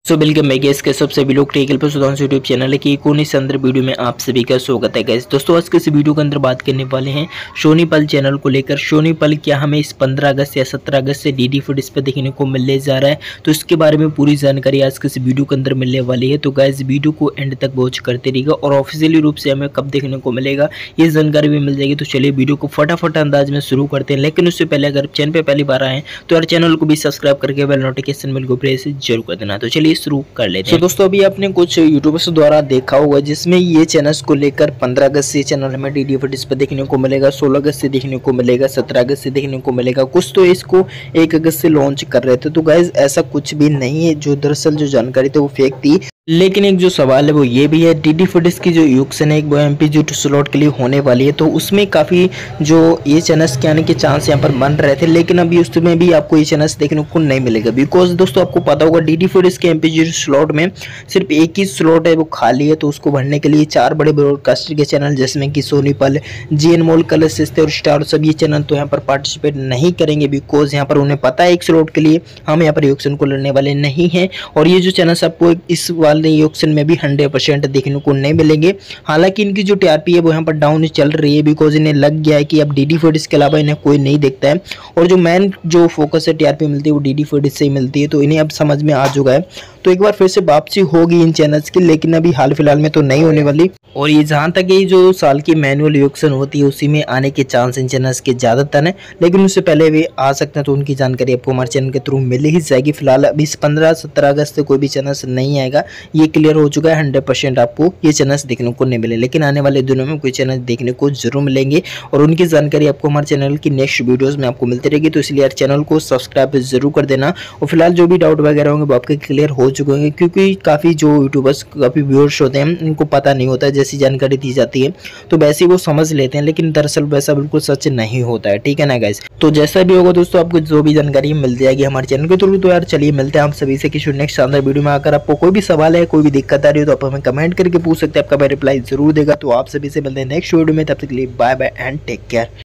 So welcome है gas के सबसे भी लोग टेकल पर सुधांशु यूट्यूब चैनल है कि एक और इस अंदर वीडियो में आप सभी का स्वागत है गैस। दोस्तों आज के इस वीडियो के अंदर बात करने वाले हैं सोनी पल चैनल को लेकर। सोनी पल क्या हमें इस 15 अगस्त या 17 अगस्त से डीडी फूड्स पर देखने को मिलने जा रहा है, तो इसके बारे में पूरी जानकारी आज के इस वीडियो के अंदर मिलने वाली है। तो गैस वीडियो को एंड तक वॉच करते रहिएगा और ऑफिशियली रूप से हमें कब देखने को मिलेगा ये जानकारी भी मिल जाएगी। तो चलिए वीडियो को फटाफट अंदाज में शुरू करते हैं, लेकिन उससे पहले अगर चैनल पर पहली बार आए तो यार चैनल को भी सब्सक्राइब करके बेल नोटिफिकेशन बेल को प्रेस जरूर कर देना। तो चलिए शुरू कर लेते हैं। तो दोस्तों अभी आपने कुछ यूट्यूबर्स द्वारा देखा होगा जिसमें ये चैनल्स को लेकर 15 अगस्त से चैनल हमें डीडी फूड्स पर देखने को मिलेगा, 16 अगस्त से देखने को मिलेगा, 17 अगस्त से देखने को मिलेगा, कुछ तो इसको 1 अगस्त से लॉन्च कर रहे थे। तो गाइज ऐसा कुछ भी नहीं है, जो दरअसल जो जानकारी थी वो फेक थी। लेकिन एक जो सवाल है वो ये भी है, डीडी फूड्स की जो ऑक्शन है वो एमपीजी स्लॉट के लिए होने वाली है, तो उसमें काफ़ी जो ये चैनल्स के आने के चांस यहाँ पर बन रहे थे, लेकिन अभी उसमें भी आपको ये चैनल्स देखने को नहीं मिलेगा। बिकॉज दोस्तों आपको पता होगा डीडी फूड्स के एमपीजी स्लॉट में सिर्फ एक ही स्लॉट है वो खाली है, तो उसको भरने के लिए 4 बड़े ब्रॉडकास्टर के चैनल जिसमें कि सोनी पल, जीएन मॉल, कलर्स और स्टार सब ये चैनल तो यहाँ पर पार्टिसिपेट नहीं करेंगे। बिकॉज यहाँ पर उन्हें पता है एक स्लॉट के लिए हम यहाँ पर ऑक्शन को लड़ने वाले नहीं हैं, और ये जो चैनल्स आपको इस ऑक्शन में भी 100% देखने को नहीं मिलेंगे। हालांकि इनकी जो टीआरपी है वो यहाँ पर डाउन चल रही है, बिकॉज इन्हें लग गया है कि अब डीडी फूड्स के अलावा इन्हें कोई नहीं देखता है, और जो मेन जो फोकस है टीआरपी मिलती है वो डीडी फूड्स से ही मिलती है। तो इन्हें अब समझ में आ चुका है, तो एक बार फिर से वापसी होगी इन चैनल्स की, लेकिन अभी हाल फिलहाल में तो नहीं होने वाली। और ये जहाँ तक ये जो साल की मैनुअल ऑक्शन होती है उसी में आने के चांस इन चैनल्स के ज़्यादातर हैं, लेकिन उससे पहले वे आ सकते हैं, तो उनकी जानकारी आपको हमारे चैनल के थ्रू मिल ही जाएगी। फिलहाल अभी 15-17 अगस्त से कोई भी चैनल्स नहीं आएगा, ये क्लियर हो चुका है। 100% आपको ये चैनल्स देखने को नहीं मिले, लेकिन आने वाले दिनों में कोई चैनल देखने को जरूर मिलेंगे, और उनकी जानकारी आपको हमारे चैनल की नेक्स्ट वीडियोज़ में आपको मिलती रहेगी। तो इसलिए यार चैनल को सब्सक्राइब जरूर कर देना, और फिलहाल जो भी डाउट वगैरह होंगे वो आपके क्लियर हो चुके होंगे, क्योंकि काफ़ी जो यूट्यूबर्स काफ़ी व्यूअर्स होते हैं उनको पता नहीं होता है, जैसी जानकारी दी जाती है तो वैसे वो समझ लेते हैं, लेकिन दरअसल वैसा बिल्कुल सच नहीं होता है। ठीक है ना गाइस, तो जैसा भी होगा दोस्तों आपको जो भी जानकारी मिल जाएगी हमारे चैनल के थ्रू। तो यार चलिए मिलते हैं आप सभी से किसी नेक्स्ट शानदार वीडियो में। अगर आपको कोई भी सवाल है, कोई भी दिक्कत आ रही हो तो आप हमें कमेंट करके पूछ सकते हैं, आपका मैं रिप्लाई जरूर देगा। तो आप सभी से मिलते हैं नेक्स्ट वीडियो में, तब तक के लिए bye bye and take care.